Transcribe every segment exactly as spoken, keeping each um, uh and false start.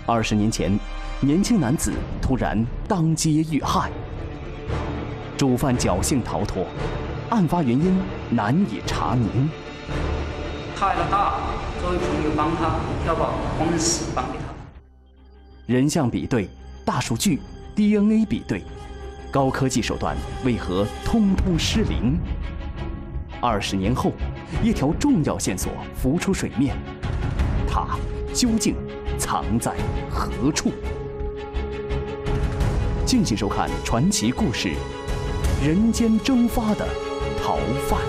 二十年前，年轻男子突然当街遇害，主犯侥幸逃脱，案发原因难以查明。 他挨了打，作为朋友帮他挑保，我们是帮的他。 人像比对、大数据、D N A 比对，高科技手段为何通通失灵？二十年后，一条重要线索浮出水面，它究竟藏在何处？敬请收看传奇故事《人间蒸发的逃犯》。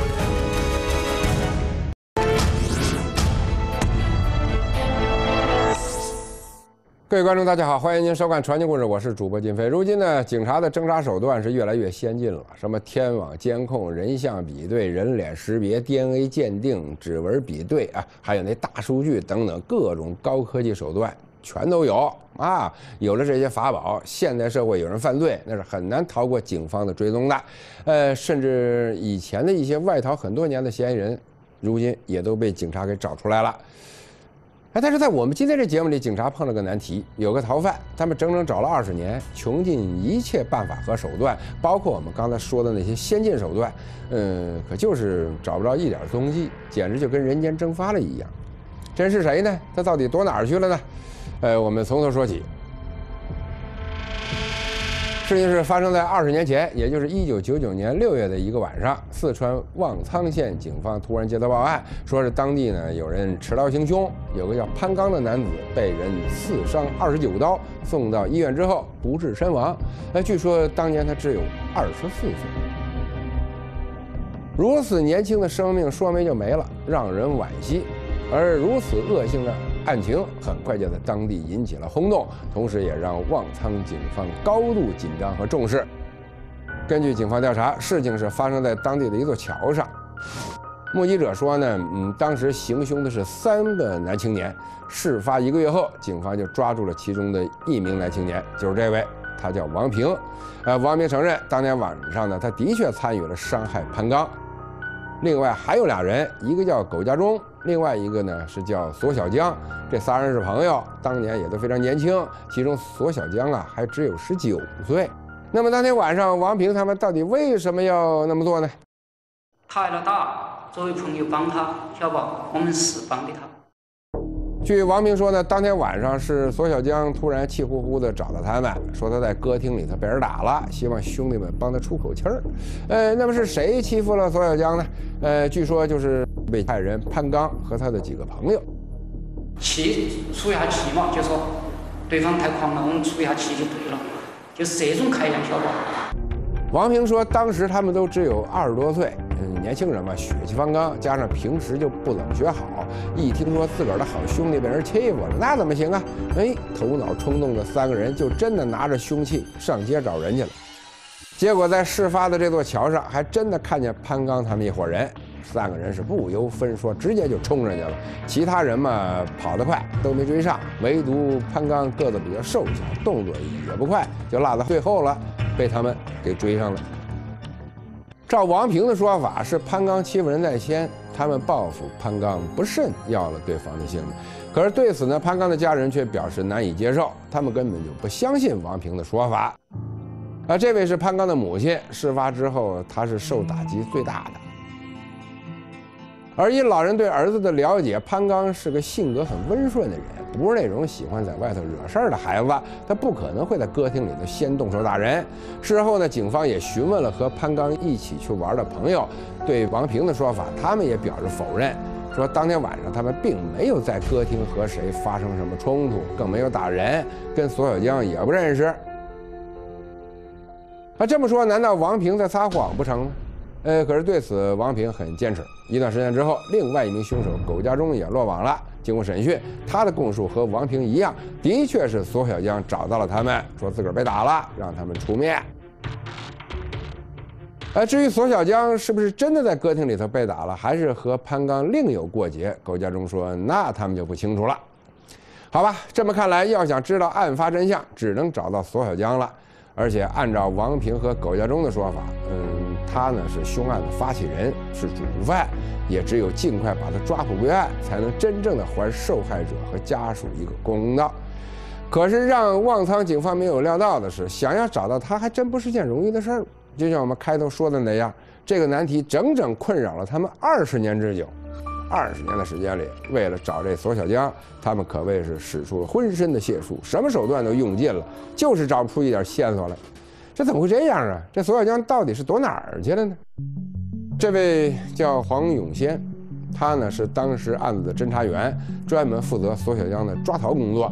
各位观众，大家好，欢迎您收看传奇故事，我是主播金飞。如今呢，警察的侦查手段是越来越先进了，什么天网监控、人像比对、人脸识别、D N A 鉴定、指纹比对啊，还有那大数据等等各种高科技手段全都有啊。有了这些法宝，现代社会有人犯罪，那是很难逃过警方的追踪的。呃，甚至以前的一些外逃很多年的嫌疑人，如今也都被警察给找出来了。哎，但是在我们今天这节目里，警察碰了个难题，有个逃犯，他们整整找了二十年，穷尽一切办法和手段，包括我们刚才说的那些先进手段，嗯，可就是找不着一点踪迹，简直就跟人间蒸发了一样。这人是谁呢？他到底躲哪儿去了呢？呃，我们从头说起。事情是发生在二十年前，也就是一九九九年六月的一个晚上，四川望苍县警方突然接到报案，说是当地呢有人持刀行凶，有个叫潘刚的男子被人刺伤二十九刀，送到医院之后不治身亡。哎，据说当年他只有二十四岁。如此年轻的生命说没就没了，让人惋惜。而如此恶性的案情很快就在当地引起了轰动，同时也让望苍警方高度紧张和重视。根据警方调查，事情是发生在当地的一座桥上。目击者说呢，嗯，当时行凶的是三个男青年。事发一个月后，警方就抓住了其中的一名男青年，就是这位，他叫王平。呃，王平承认，当天晚上呢，他的确参与了伤害潘刚。另外还有俩人，一个叫苟家忠，另外一个呢是叫索小江，这仨人是朋友，当年也都非常年轻，其中索小江啊还只有十九岁。那么当天晚上，王平他们到底为什么要那么做呢？ 他挨了打，作为朋友帮他挑保，我们是帮的他。 据王平说呢，当天晚上是索小江突然气呼呼地找到他们，说他在歌厅里头被人打了，希望兄弟们帮他出口气儿。呃，那么是谁欺负了索小江呢？呃，据说就是被害人潘刚和他的几个朋友。 气出一下气嘛，就说对方太狂了，我们出一下气就对了，就是这种开玩笑吧。 王平说，当时他们都只有二十多岁，嗯，年轻人嘛，血气方刚，加上平时就不怎么学好，一听说自个儿的好兄弟被人欺负了，那怎么行啊？哎，头脑冲动的三个人就真的拿着凶器上街找人去了。结果在事发的这座桥上，还真的看见潘刚他们一伙人，三个人是不由分说，直接就冲上去了。其他人嘛，跑得快，都没追上，唯独潘刚个子比较瘦小，动作也不快，就落到最后了。被他们给追上了。照王平的说法，是潘刚欺负人在先，他们报复潘刚不慎，要了对方的性命。可是对此呢，潘刚的家人却表示难以接受，他们根本就不相信王平的说法。而这位是潘刚的母亲，事发之后，她是受打击最大的。而以老人对儿子的了解，潘刚是个性格很温顺的人，不是那种喜欢在外头惹事儿的孩子，他不可能会在歌厅里头先动手打人。事后呢，警方也询问了和潘刚一起去玩的朋友，对王平的说法，他们也表示否认，说当天晚上他们并没有在歌厅和谁发生什么冲突，更没有打人，跟索小江也不认识。那这么说，难道王平在撒谎不成吗？呃，可是对此王平很坚持。一段时间之后，另外一名凶手苟家忠也落网了。经过审讯，他的供述和王平一样，的确是索小江找到了他们，说自个儿被打了，让他们出面。而至于索小江是不是真的在歌厅里头被打了，还是和潘刚另有过节，苟家忠说那他们就不清楚了。好吧，这么看来，要想知道案发真相，只能找到索小江了。而且按照王平和苟家忠的说法，嗯，他呢是凶案的发起人，是主犯，也只有尽快把他抓捕归案，才能真正的还受害者和家属一个公道。 可是让旺仓警方没有料到的是，想要找到他还真不是件容易的事儿。就像我们开头说的那样，这个难题整整困扰了他们二十年之久。二十年的时间里，为了找这索小江，他们可谓是使出了浑身的解数，什么手段都用尽了，就是找不出一点线索来。这怎么会这样啊？这索小江到底是躲哪儿去了呢？这位叫黄永先，他呢是当时案子的侦查员，专门负责索小江的抓逃工作。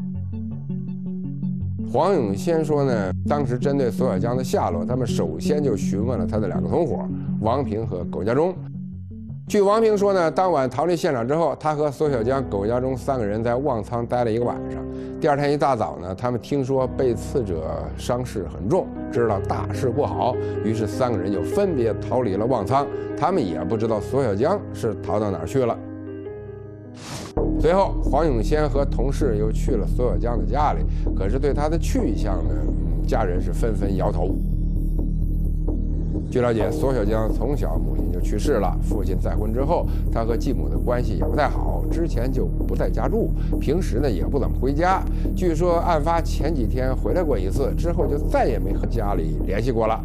黄永先说呢，当时针对索小江的下落，他们首先就询问了他的两个同伙王平和苟家忠。据王平说呢，当晚逃离现场之后，他和索小江、苟家忠三个人在旺仓待了一个晚上。第二天一大早呢，他们听说被刺者伤势很重，知道大事不好，于是三个人就分别逃离了旺仓。他们也不知道索小江是逃到哪儿去了。随后，黄永先和同事又去了索小江的家里，可是对他的去向呢，家人是纷纷摇头。据了解，索小江从小母亲就去世了，父亲再婚之后，他和继母的关系也不太好，之前就不在家住，平时呢也不怎么回家。据说案发前几天回来过一次，之后就再也没和家里联系过了。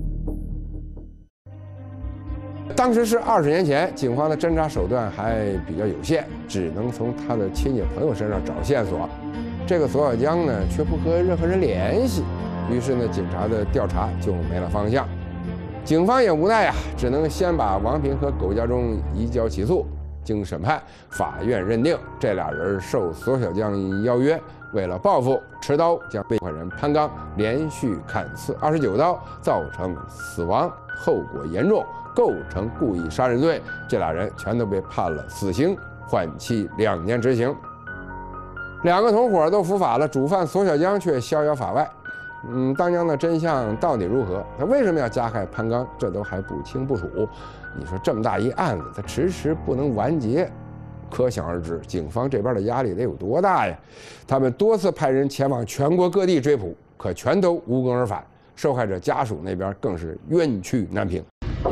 当时是二十年前，警方的侦查手段还比较有限，只能从他的亲戚朋友身上找线索。这个索小江呢，却不和任何人联系，于是呢，警察的调查就没了方向。警方也无奈呀、啊，只能先把王平和苟家忠移交起诉。经审判，法院认定这俩人受索小江邀约，为了报复，持刀将被害人潘刚连续砍刺二十九刀，造成死亡，后果严重，构成故意杀人罪。这俩人全都被判了死刑，缓期两年执行。两个同伙都伏法了，主犯索小江却逍遥法外。嗯，当年的真相到底如何？他为什么要加害潘刚？这都还不清不楚。你说这么大一案子，他迟迟不能完结，可想而知，警方这边的压力得有多大呀？他们多次派人前往全国各地追捕，可全都无功而返。受害者家属那边更是冤屈难平，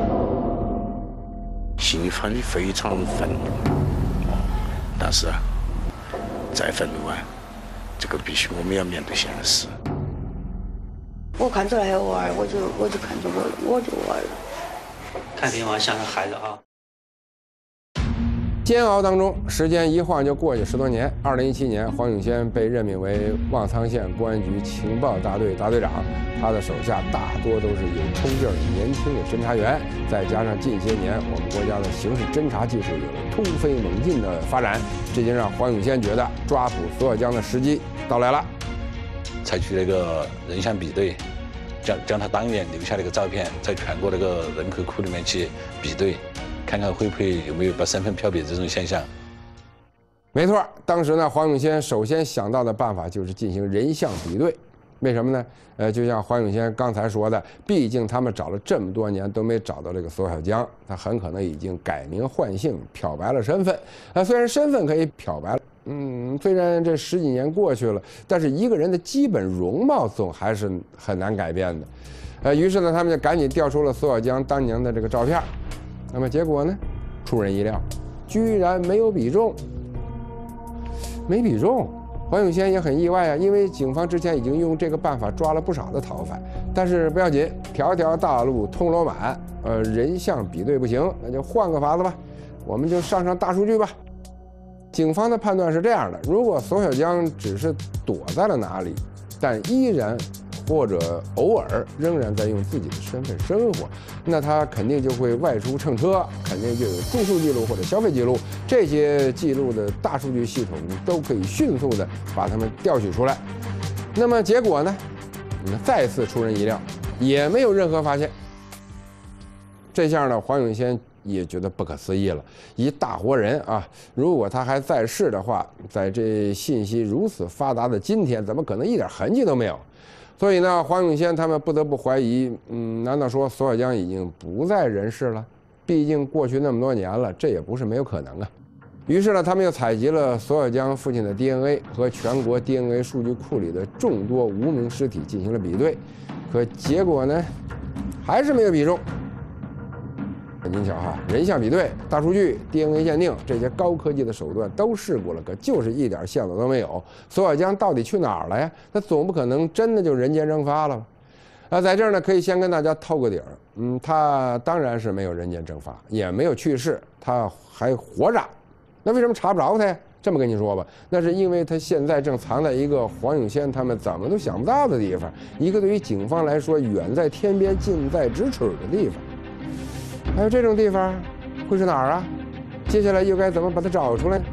心里非非常愤怒，但是啊，再愤怒啊，这个必须我们要面对现实。 我看出来有娃儿，我就我就看着我了，我就娃儿了。 看病啊，像个孩子啊。 煎熬当中，时间一晃就过去十多年。二零一七年，黄永先被任命为旺仓县公安局情报大队大队长，他的手下大多都是有冲劲儿的年轻的侦查员，再加上近些年我们国家的刑事侦查技术有了突飞猛进的发展，这就让黄永先觉得抓捕索小江的时机到来了。 采取那个人像比对，将将他当年留下那个照片，在全国那个人口库里面去比对，看看会不会有没有把身份漂比这种现象。 没错，当时呢，黄永先首先想到的办法就是进行人像比对。为什么呢？呃，就像黄永先刚才说的，毕竟他们找了这么多年都没找到这个索小江，他很可能已经改名换姓，漂白了身份。啊，虽然身份可以漂白了。嗯，虽然这十几年过去了，但是一个人的基本容貌总还是很难改变的。呃，于是呢，他们就赶紧调出了索小江当年的这个照片。那么结果呢，出人意料，居然没有比中，没比中。黄永先也很意外啊，因为警方之前已经用这个办法抓了不少的逃犯。但是不要紧，条条大路通罗马，呃，人像比对不行，那就换个法子吧，我们就上上大数据吧。警方的判断是这样的：如果索小江只是躲在了哪里，但依然或者偶尔仍然在用自己的身份生活，那他肯定就会外出乘车，肯定就有住宿记录或者消费记录，这些记录的大数据系统都可以迅速的把它们调取出来。那么结果呢？再次出人意料，也没有任何发现。这下呢，黄永先也觉得不可思议了，一大活人啊，如果他还在世的话，在这信息如此发达的今天，怎么可能一点痕迹都没有？所以呢，黄永先他们不得不怀疑，嗯，难道说索小江已经不在人世了？毕竟过去那么多年了，这也不是没有可能啊。于是呢，他们又采集了索小江父亲的 D N A 和全国 D N A 数据库里的众多无名尸体进行了比对，可结果呢，还是没有比中。 很精巧哈，人像比对、大数据、D N A 鉴定这些高科技的手段都试过了，可就是一点线索都没有。索小江到底去哪儿了呀？他总不可能真的就人间蒸发了吧？啊，在这儿呢，可以先跟大家透个底儿。嗯，他当然是没有人间蒸发，也没有去世，他还活着。那为什么查不着他呀？这么跟你说吧，那是因为他现在正藏在一个黄永先他们怎么都想不到的地方，一个对于警方来说远在天边近在咫尺的地方。还有这种地方会是哪儿啊？接下来又该怎么把它找出来呢？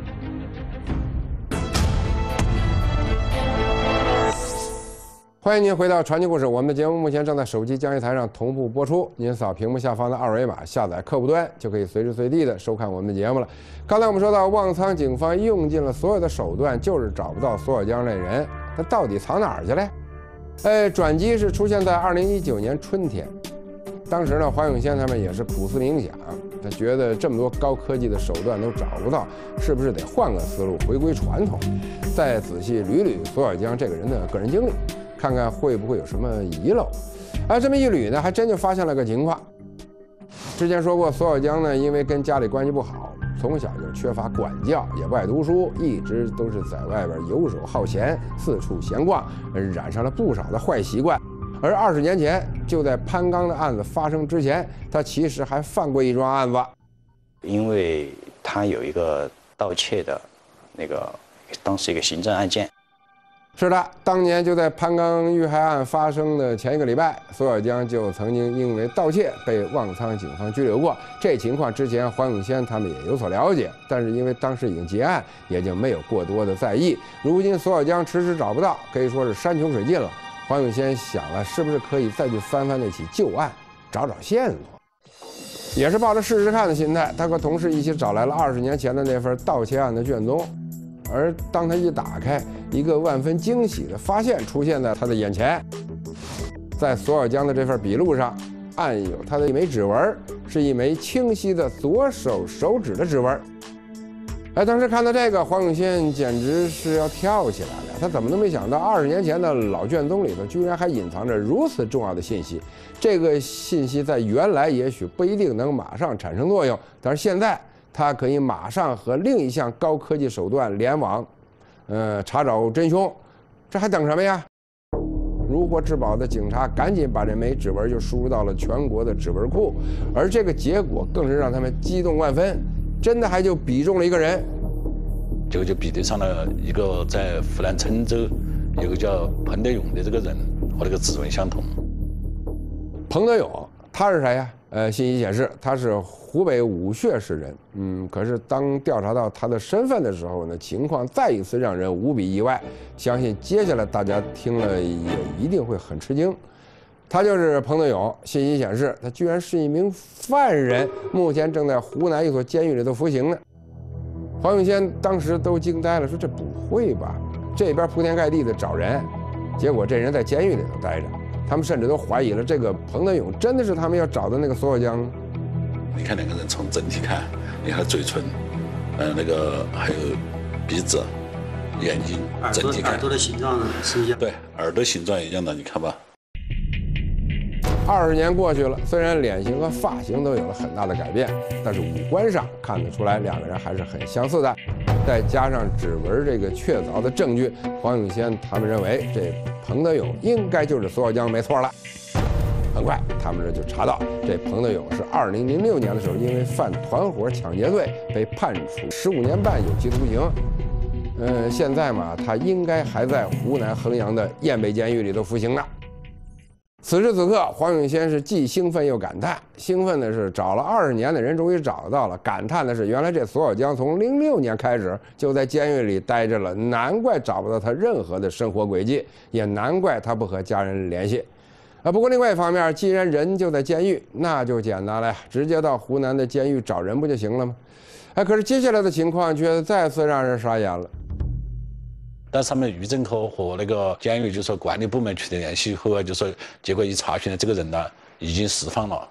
欢迎您回到传奇故事，我们的节目目前正在手机交易台上同步播出，您扫屏幕下方的二维码下载客户端，就可以随时随地的收看我们的节目了。刚才我们说到，望苍警方用尽了所有的手段，就是找不到索小江这人，他到底藏哪儿去了？哎，转机是出现在二零一九年春天，当时呢，黄永先他们也是苦思冥想，他觉得这么多高科技的手段都找不到，是不是得换个思路，回归传统？再仔细捋捋索小江这个人的个人经历，看看会不会有什么遗漏。啊，这么一捋呢，还真就发现了个情况。之前说过，索小江呢，因为跟家里关系不好，从小就缺乏管教，也不爱读书，一直都是在外边游手好闲，四处闲逛，染上了不少的坏习惯。而二十年前，就在潘刚的案子发生之前，他其实还犯过一桩案子， 因为他有一个盗窃的，那个当时一个行政案件。 是的，当年就在潘刚遇害案发生的前一个礼拜，索小江就曾经因为盗窃被望苍警方拘留过。这情况之前黄永先他们也有所了解，但是因为当时已经结案，也就没有过多的在意。如今索小江迟迟找不到，可以说是山穷水尽了。黄永先想了，是不是可以再去翻翻那起旧案，找找线索？也是抱着试试看的心态，他和同事一起找来了二十年前的那份盗窃案的卷宗。而当他一打开，一个万分惊喜的发现出现在他的眼前，在索小江的这份笔录上，按有他的一枚指纹，是一枚清晰的左手手指的指纹。哎，当时看到这个，黄永先简直是要跳起来了。他怎么都没想到，二十年前的老卷宗里头，居然还隐藏着如此重要的信息。这个信息在原来也许不一定能马上产生作用，但是现在它可以马上和另一项高科技手段联网，呃，查找真凶。这还等什么呀？如获至宝的警察赶紧把这枚指纹就输入到了全国的指纹库，而这个结果更是让他们激动万分，真的还就比中了一个人。 结果就比对上了一个在湖南郴州有个叫彭德勇的这个人和那个指纹相同。 彭德勇他是谁呀？呃，信息显示他是湖北武穴市人。嗯，可是当调查到他的身份的时候呢，情况再一次让人无比意外。相信接下来大家听了也一定会很吃惊。他就是彭德勇。信息显示，他居然是一名犯人，目前正在湖南一所监狱里头服刑呢。黄永先当时都惊呆了，说这不会吧？这边铺天盖地的找人，结果这人在监狱里头待着。他们甚至都怀疑了，这个彭德勇真的是他们要找的那个索小江？ 你看两个人从整体看，你看嘴唇，呃，那个还有鼻子、眼睛，整体看， 耳朵的形状是一样。 对，耳朵形状一样的，你看吧。 二十年过去了，虽然脸型和发型都有了很大的改变，但是五官上看得出来两个人还是很相似的。再加上指纹这个确凿的证据，黄永先他们认为这彭德勇应该就是索小江没错了。很快，他们这就查到，这彭德勇是二零零六年的时候，因为犯团伙抢劫罪被判处十五年半有期徒刑。呃，现在嘛，他应该还在湖南衡阳的雁北监狱里头服刑呢。此时此刻，黄永先是既兴奋又感叹。兴奋的是找了二十年的人终于找到了，感叹的是原来这索小江从零六年开始就在监狱里待着了，难怪找不到他任何的生活轨迹，也难怪他不和家人联系。啊，不过另外一方面，既然人就在监狱，那就简单了呀，直接到湖南的监狱找人不就行了吗？哎，可是接下来的情况却再次让人傻眼了。 但是他们狱政科和那个监狱就说管理部门取得联系后，就说结果一查询呢，这个人呢已经释放了。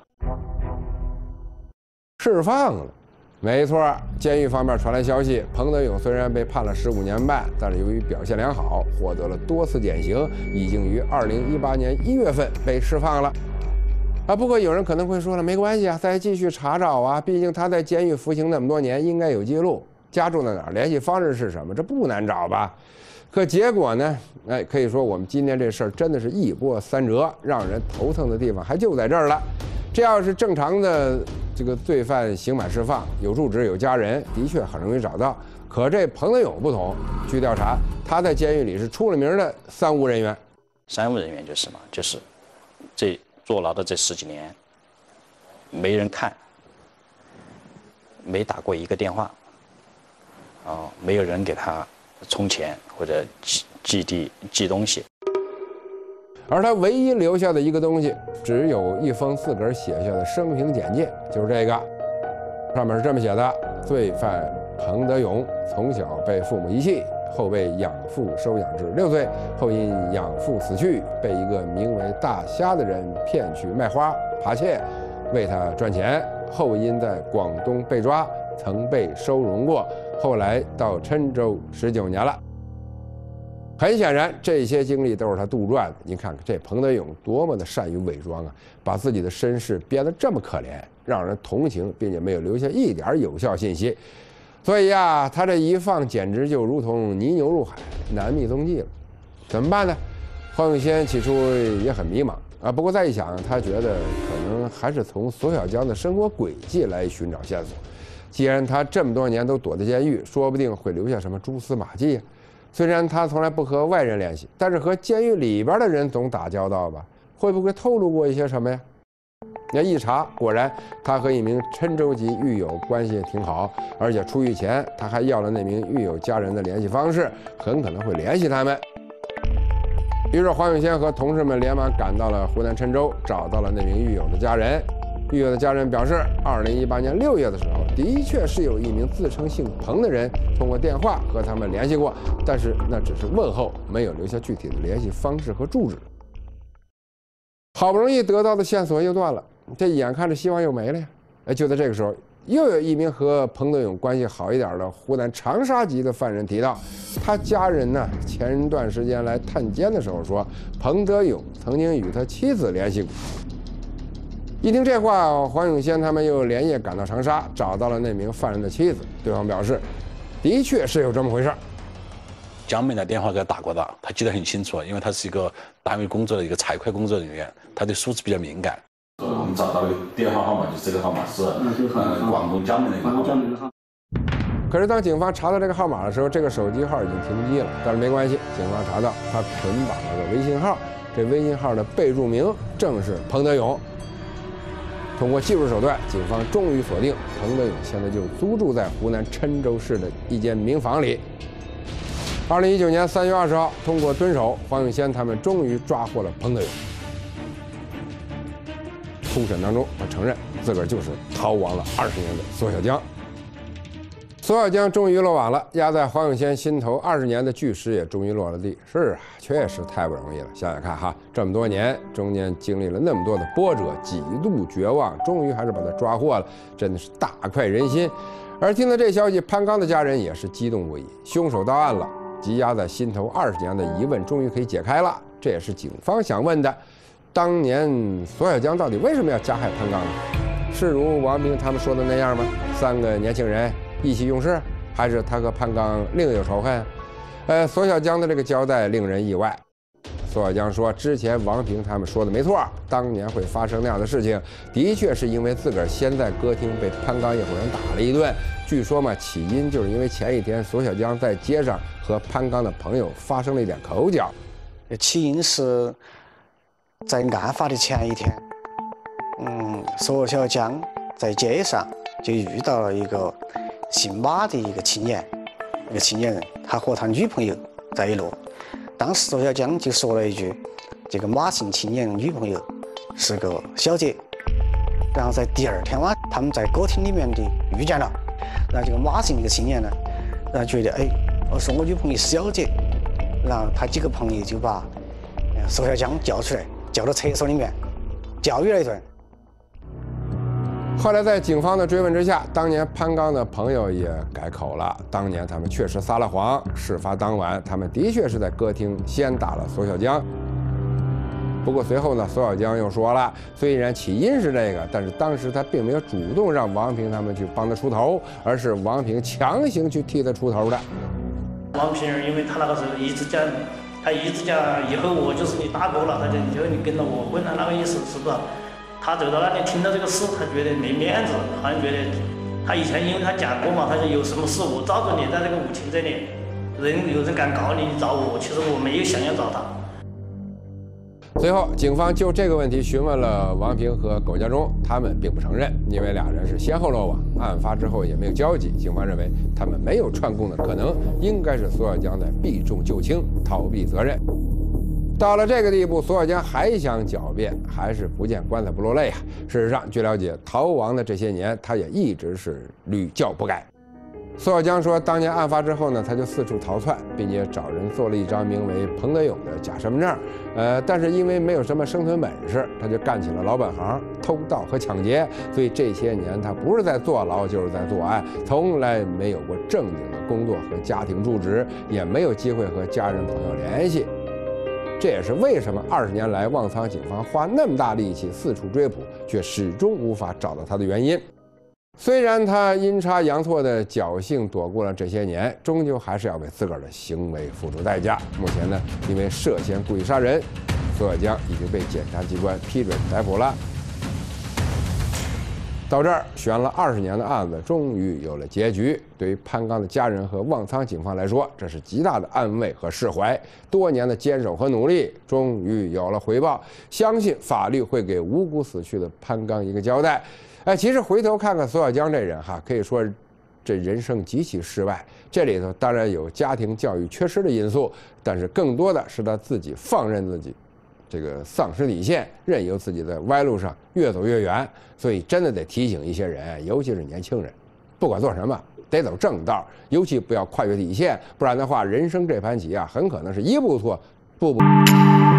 释放了，没错。监狱方面传来消息，彭德勇虽然被判了十五年半，但是由于表现良好，获得了多次减刑，已经于二零一八年一月份被释放了。 啊，不过有人可能会说了，没关系啊，再继续查找啊，毕竟他在监狱服刑那么多年，应该有记录，家住在哪儿，联系方式是什么，这不难找吧？可结果呢？哎，可以说我们今天这事儿真的是一波三折，让人头疼的地方还就在这儿了。这要是正常的这个罪犯刑满释放，有住址有家人，的确很容易找到。可这彭德勇不同，据调查，他在监狱里是出了名的三无人员。 三无人员就是什么？就是这坐牢的这十几年，没人看，没打过一个电话，啊，没有人给他充钱或者寄寄地寄东西。 而他唯一留下的一个东西，只有一封自个儿写下的生平简介，就是这个，上面是这么写的：罪犯彭德勇从小被父母遗弃，后被养父收养至六岁，后因养父死去，被一个名为大虾的人骗去卖花、扒窃，为他赚钱。后因在广东被抓，曾被收容过，后来到郴州十九年了。很显然，这些经历都是他杜撰的。您看看这彭德勇多么的善于伪装啊，把自己的身世编得这么可怜，让人同情，并且没有留下一点有效信息。所以呀，他这一放，简直就如同泥牛入海，难觅踪迹了。怎么办呢？黄永先起初也很迷茫啊，不过再一想，他觉得可能还是从索小江的生活轨迹来寻找线索。既然他这么多年都躲在监狱，说不定会留下什么蛛丝马迹呀。虽然他从来不和外人联系，但是和监狱里边的人总打交道吧，会不会透露过一些什么呀？那一查，果然他和一名郴州籍狱友关系挺好，而且出狱前他还要了那名狱友家人的联系方式，很可能会联系他们。于是黄永先和同事们连忙赶到了湖南郴州，找到了那名狱友的家人。狱友的家人表示，二零一八年六月的时候，的确是有一名自称姓彭的人通过电话和他们联系过，但是那只是问候，没有留下具体的联系方式和住址。好不容易得到的线索又断了，这眼看着希望又没了呀！哎，就在这个时候，又有一名和彭德勇关系好一点的湖南长沙籍的犯人提到，他家人呢前段时间来探监的时候说，彭德勇曾经与他妻子联系过。一听这话，黄永先他们又连夜赶到长沙，找到了那名犯人的妻子。对方表示，的确是有这么回事。 江妹的电话给他打过的，他记得很清楚，因为他是一个单位工作的一个财会工作人员，他对数字比较敏感。我们找到的电话号码就是这个号码，是呃广东江妹那个号码。 可是当警方查到这个号码的时候，这个手机号已经停机了。但是没关系，警方查到他捆绑了个微信号，这微信号的备注名正是彭德勇。通过技术手段，警方终于锁定彭德勇现在就租住在湖南郴州市的一间民房里。二零一九年三月二十号，通过蹲守，黄永先他们终于抓获了彭德勇。突审当中，他承认自个儿就是逃亡了二十年的索小江。索小江终于落网了，压在黄永先心头二十年的巨石也终于落了地。是啊，确实太不容易了。想想看哈，这么多年中间经历了那么多的波折，几度绝望，终于还是把他抓获了，真的是大快人心。而听到这消息，潘刚的家人也是激动不已。凶手到案了，积压在心头二十年的疑问终于可以解开了。这也是警方想问的：当年索小江到底为什么要加害潘刚呢？是如王兵他们说的那样吗？三个年轻人意气用事，还是他和潘刚另有仇恨？呃，索小江的这个交代令人意外。索小江说，之前王平他们说的没错，当年会发生那样的事情，的确是因为自个儿先在歌厅被潘刚一伙人打了一顿。据说嘛，起因就是因为前一天索小江在街上和潘刚的朋友发生了一点口角。 起因是在案发的前一天，嗯，索小江在街上就遇到了一个姓马的一个青年，一个青年人，他和他女朋友在一路。当时索小江就说了一句：“这个马姓青年的女朋友是个小姐。”然后在第二天晚，他们在歌厅里面的遇见了。然后这个马姓这个青年呢，然后觉得哎，我说我女朋友是小姐，然后他几个朋友就把索小江叫出来，叫到厕所里面教育了一顿。 后来在警方的追问之下，当年潘刚的朋友也改口了，当年他们确实撒了谎。事发当晚，他们的确是在歌厅先打了索小江。 不过随后呢，索小江又说了，虽然起因是这个，但是当时他并没有主动让王平他们去帮他出头，而是王平强行去替他出头的。 王平儿，因为他那个时候一直讲，他一直讲以后我就是你大哥了，他就以后你跟着我混了那个意思，是不是？他走到那里听到这个事，他觉得没面子，好像觉得他以前因为他讲过嘛，他说有什么事我罩着你在这个武清这里，人有人敢搞你，你找我，其实我没有想要找他。 随后，警方就这个问题询问了王平和苟家忠，他们并不承认，因为俩人是先后落网，案发之后也没有交集。警方认为他们没有串供的可能，应该是索小江在避重就轻，逃避责任。到了这个地步，索小江还想狡辩，还是不见棺材不落泪啊！事实上，据了解，逃亡的这些年，他也一直是屡教不改。索小江说，当年案发之后呢，他就四处逃窜，并且找人做了一张名为彭德勇的假身份证。呃，但是因为没有什么生存本事，他就干起了老本行，偷盗和抢劫。所以这些年他不是在坐牢，就是在作案，从来没有过正经的工作和家庭住址，也没有机会和家人朋友联系。这也是为什么二十年来旺苍警方花那么大力气四处追捕，却始终无法找到他的原因。虽然他阴差阳错的侥幸躲过了这些年，终究还是要为自个儿的行为付出代价。目前呢，因为涉嫌故意杀人，索小江已经被检察机关批准逮捕了。到这儿，悬了二十年的案子终于有了结局。对于潘刚的家人和旺苍警方来说，这是极大的安慰和释怀。多年的坚守和努力，终于有了回报。相信法律会给无辜死去的潘刚一个交代。哎，其实回头看看索小江这人哈，可以说这人生极其失败。这里头当然有家庭教育缺失的因素，但是更多的是他自己放任自己，这个丧失底线，任由自己在歪路上越走越远。所以真的得提醒一些人，尤其是年轻人，不管做什么得走正道，尤其不要跨越底线，不然的话，人生这盘棋啊，很可能是一步错，步步。